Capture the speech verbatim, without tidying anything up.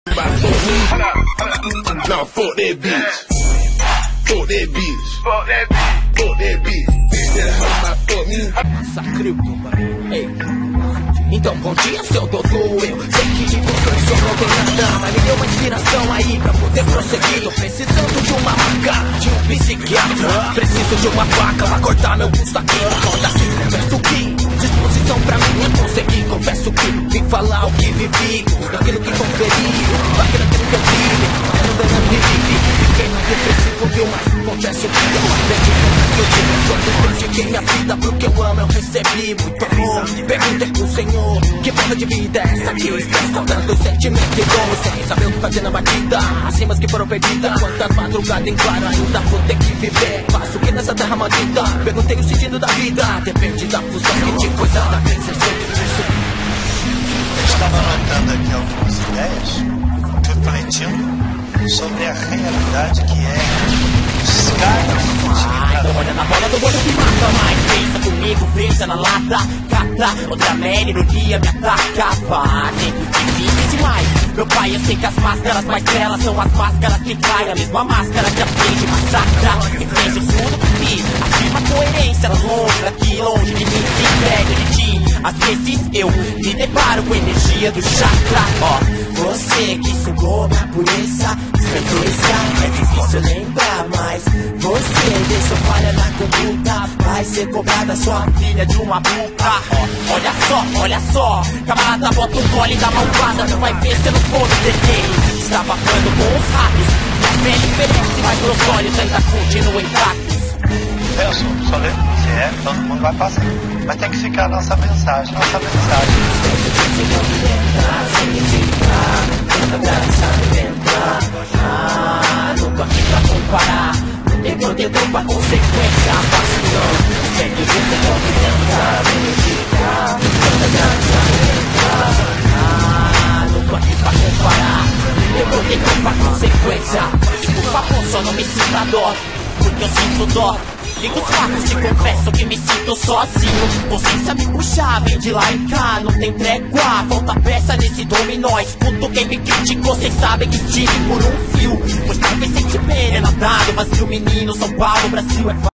Nah, fuck that bitch. Fuck that bitch. Fuck that bitch. Fuck that bitch. Bitch that hoe my fuck me. Sacrilégio, ei. Então bom dia, seu doutor. Eu sei que de professor não tem nada, mas me deu uma inspiração aí pra poder prosseguir. Tô precisando de uma maca, de um psiquiatra. Preciso de uma faca pra cortar meu pulso aqui. Conta aqui, confesso que disposição pra mim é conseguir. Confesso que vim falar o que vivi, daquilo que conferi, daquilo que eu vi. É no veneno que vivi. Fiquei no depressivo, viu, mas acontece o que eu aprendi. Confesso que quando dediquei minha vida pro que eu amo, eu recebi muito amor. Perguntei pro Senhor, que forma de vida é essa que expressa tanto sentimento e dor, sem saber o que fazer na batida. As rimas que foram perdidas, quantas madrugadas em claro ainda vou ter que viver. Faço o que nessa terra maldita? Perguntei o sentido da vida, depende da função que te foi dada. Estava anotando aqui algumas ideias, refletindo sobre a realidade que é os caras. Olha na bola do olho que mata, mas pensa comigo, veja na lata. Cata, outra merda, ironia me ataca. Vá, tempo difícil demais. Meu pai, eu sei que as máscaras mais belas são as máscaras que caem. A mesma máscara que aprende massacra. E vejo tudo por ti, afirma coerência. Longe daqui, longe de mim, se entrega de ti. Às vezes eu me deparo com a energia do chakra. Ó, você que sugou minha pureza, desperteza. É difícil lembrar, mas você deixou falha na conduta. Vai ser cobrada sua filha de uma puta. Ó, olha só, olha só, camarada, bota um gole da malvada. Tu vai ver se eu não for no detém. Está babando com os ratos. Minha pele envelhece, mas meus olhos ainda continuam intactos. Nelson, só lembro que é, todo mundo vai passar. Mas tem que ficar a nossa mensagem, nossa mensagem. Ah, não tô aqui pra comparar. Não tem poder pra consequência. Vacilão, segue o desenvolvimento. Ah, não tô aqui pra comparar. Não tem poder pra consequência. Por favor, só não me sinta dó, porque eu sinto dó. Ligo os fatos, te confesso que me sinto sozinho. Consciência me puxa, vem de lá em cá, não tem trégua. Falta peça nesse dominó, escuto quem me criticou. Cês sabem que estive por um fio, pois talvez sente pena, é nadado, vazio, menino, São Paulo, Brasil é